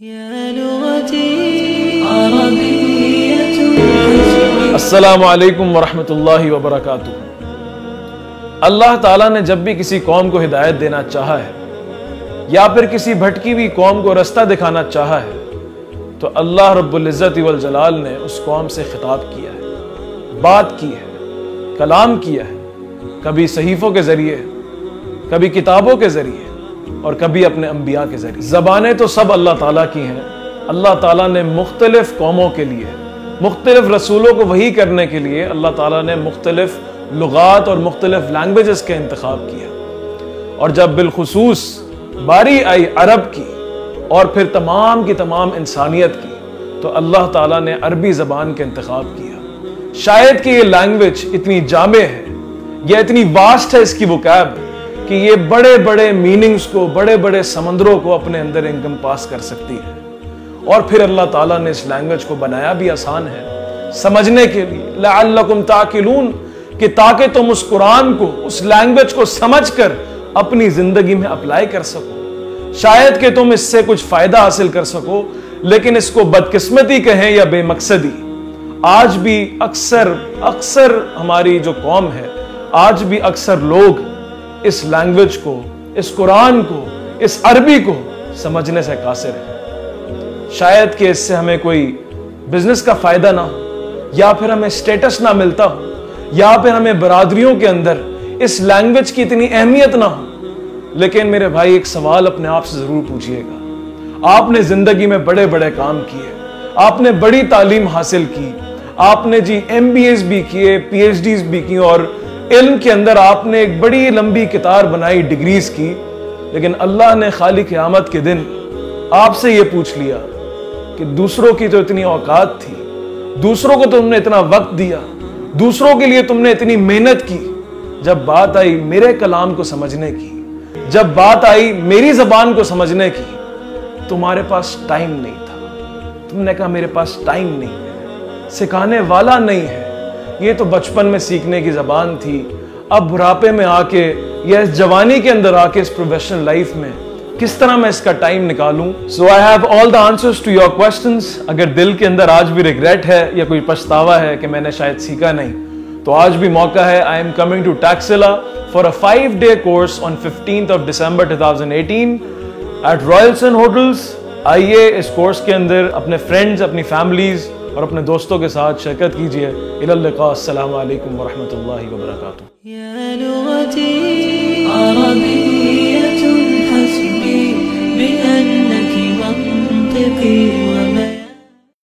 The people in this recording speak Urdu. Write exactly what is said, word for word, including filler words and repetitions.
السلام علیکم ورحمۃ اللہ وبرکاتہ۔ اللہ تعالیٰ نے جب بھی کسی قوم کو ہدایت دینا چاہا ہے یا پھر کسی بھٹکی ہوئی قوم کو رستہ دکھانا چاہا ہے تو اللہ رب العزت والجلال نے اس قوم سے خطاب کیا ہے، بات کی ہے، کلام کیا ہے، کبھی صحیفوں کے ذریعے، کبھی کتابوں کے ذریعے اور کبھی اپنے انبیاء کے ذریعے۔ زبانیں تو سب اللہ تعالیٰ کی ہیں، اللہ تعالیٰ نے مختلف قوموں کے لیے، مختلف رسولوں کو وحی کرنے کے لیے اللہ تعالیٰ نے مختلف لغات اور مختلف لینگویجز کا انتخاب کیا، اور جب بالخصوص باری آئی عرب کی اور پھر تمام کی تمام انسانیت کی تو اللہ تعالیٰ نے عربی زبان کا انتخاب کیا۔ شاید کہ یہ لینگویج اتنی جامع ہے یا اتنی واسٹ ہے اس کی وکیب کہ یہ بڑے بڑے میننگز کو، بڑے بڑے سمندروں کو اپنے اندر انکم پاس کر سکتی ہے، اور پھر اللہ تعالیٰ نے اس لینگویج کو بنایا بھی آسان ہے سمجھنے کے لیے، لعلکم تعقلون، کہ تاکہ تم اس قرآن کو، اس لینگویج کو سمجھ کر اپنی زندگی میں اپلائی کر سکو، شاید کہ تم اس سے کچھ فائدہ حاصل کر سکو، لیکن اس کو بدقسمتی کہیں یا بے مقصدی، آج بھی اکثر اکثر ہماری جو قوم ہے، آج بھی اکثر لوگ اس لینگویج کو، اس قرآن کو، اس عربی کو سمجھنے سے قاصر ہیں۔ شاید کہ اس سے ہمیں کوئی بزنس کا فائدہ نہ ہو، یا پھر ہمیں سٹیٹس نہ ملتا ہو، یا پھر ہمیں برادریوں کے اندر اس لینگویج کی اتنی اہمیت نہ ہو، لیکن میرے بھائی ایک سوال اپنے آپ سے ضرور پوچھئے گا۔ آپ نے زندگی میں بڑے بڑے کام کیے، آپ نے بڑی تعلیم حاصل کی، آپ نے جی ایم بی ایز بھی کیے، پی ایچ ڈیز بھی کی، اور علم کے اندر آپ نے ایک بڑی لمبی کتار بنائی، ڈگریز کی، لیکن اللہ نے خالی قیامت کے دن آپ سے یہ پوچھ لیا کہ دوسروں کی تو اتنی اوقات تھی، دوسروں کو تم نے اتنا وقت دیا، دوسروں کے لیے تم نے اتنی محنت کی، جب بات آئی میرے کلام کو سمجھنے کی، جب بات آئی میری زبان کو سمجھنے کی، تمہارے پاس ٹائم نہیں تھا، تم نے کہا میرے پاس ٹائم نہیں ہے، سکھانے والا نہیں ہے، یہ تو بچپن میں سیکھنے کی زبان تھی، اب بڑھاپے میں آ کے یا اس جوانی کے اندر آ کے اس پروفیشنل لائف میں کس طرح میں اس کا ٹائم نکالوں؟ So I have all the answers to your questions. اگر دل کے اندر آج بھی ریگریٹ ہے یا کوئی پچھتاوا ہے کہ میں نے شاید سیکھا نہیں، تو آج بھی موقع ہے۔ I am coming to Taxila for a five day course on fifteenth of December two thousand eighteen at Royalson hotels. آئیے اس کورس کے اندر اپنے فرینڈز، اپنی فیملیز اور اپنے دوستوں کے ساتھ شرکت کیجیے۔ الی اللقاء، السلام علیکم ورحمۃ اللہ وبرکاتہ۔ یا لغتی عربیۃ حسبی بأنک منطقی